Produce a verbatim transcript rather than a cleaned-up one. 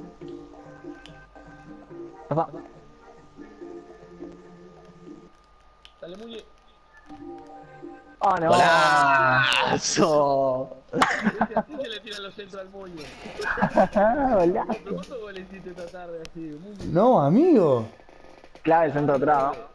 Papá. Dale, Muñe. ¡Oh, no! ¡Golazo! Ese así se le tiran los centros al Muñe. Golazo. ¿Pero cuántos goles hiciste esta tarde así, Muñe? No, amigo. Clave, centro atrás, ¿no?